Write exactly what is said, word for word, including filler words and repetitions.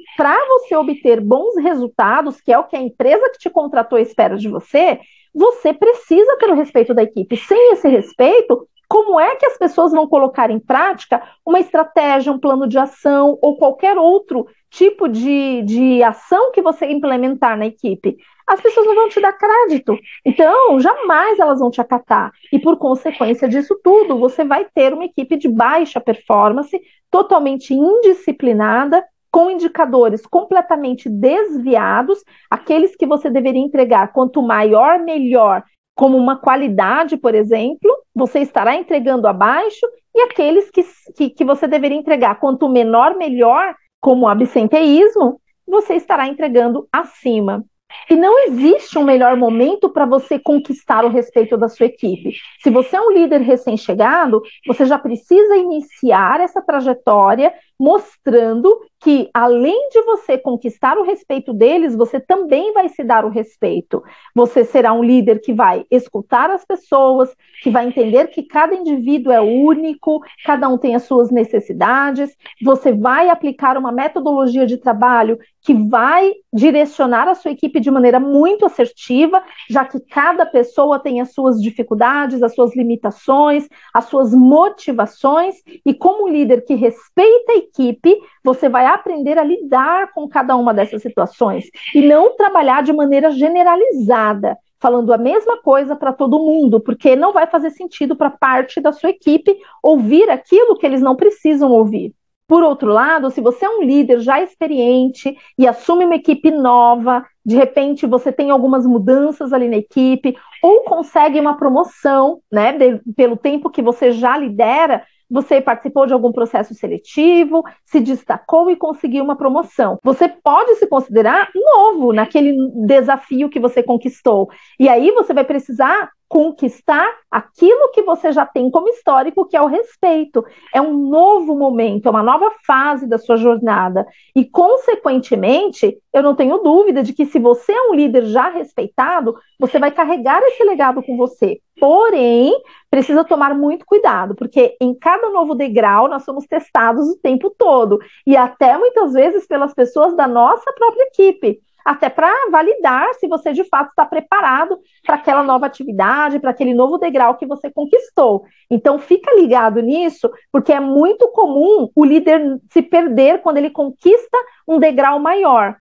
para você obter bons resultados, que é o que a empresa que te contratou espera de você, você precisa ter o respeito da equipe. Sem esse respeito, como é que as pessoas vão colocar em prática uma estratégia, um plano de ação ou qualquer outro tipo de, de ação que você implementar na equipe? As pessoas não vão te dar crédito. Então, jamais elas vão te acatar. E por consequência disso tudo, você vai ter uma equipe de baixa performance, totalmente indisciplinada, com indicadores completamente desviados, aqueles que você deveria entregar, quanto maior, melhor, como uma qualidade, por exemplo, você estará entregando abaixo, e aqueles que, que, que você deveria entregar, quanto menor, melhor, como absenteísmo, você estará entregando acima. E não existe um melhor momento para você conquistar o respeito da sua equipe. Se você é um líder recém-chegado, você já precisa iniciar essa trajetória mostrando que, além de você conquistar o respeito deles, você também vai se dar o respeito. Você será um líder que vai escutar as pessoas, que vai entender que cada indivíduo é único, cada um tem as suas necessidades. Você vai aplicar uma metodologia de trabalho que vai direcionar a sua equipe de maneira muito assertiva, já que cada pessoa tem as suas dificuldades, as suas limitações, as suas motivações, e como líder que respeita a equipe, você vai aprender a lidar com cada uma dessas situações e não trabalhar de maneira generalizada, falando a mesma coisa para todo mundo, porque não vai fazer sentido para parte da sua equipe ouvir aquilo que eles não precisam ouvir. Por outro lado, se você é um líder já experiente e assume uma equipe nova, de repente você tem algumas mudanças ali na equipe, ou consegue uma promoção, né, de, pelo tempo que você já lidera, você participou de algum processo seletivo, se destacou e conseguiu uma promoção. Você pode se considerar novo naquele desafio que você conquistou. E aí você vai precisar conquistar aquilo que você já tem como histórico, que é o respeito. É um novo momento, é uma nova fase da sua jornada. E, consequentemente, eu não tenho dúvida de que, se você é um líder já respeitado, você vai carregar esse legado com você. Porém, precisa tomar muito cuidado, porque em cada novo degrau nós somos testados o tempo todo, e até muitas vezes pelas pessoas da nossa própria equipe, até para validar se você de fato está preparado para aquela nova atividade, para aquele novo degrau que você conquistou. Então fica ligado nisso, porque é muito comum o líder se perder quando ele conquista um degrau maior.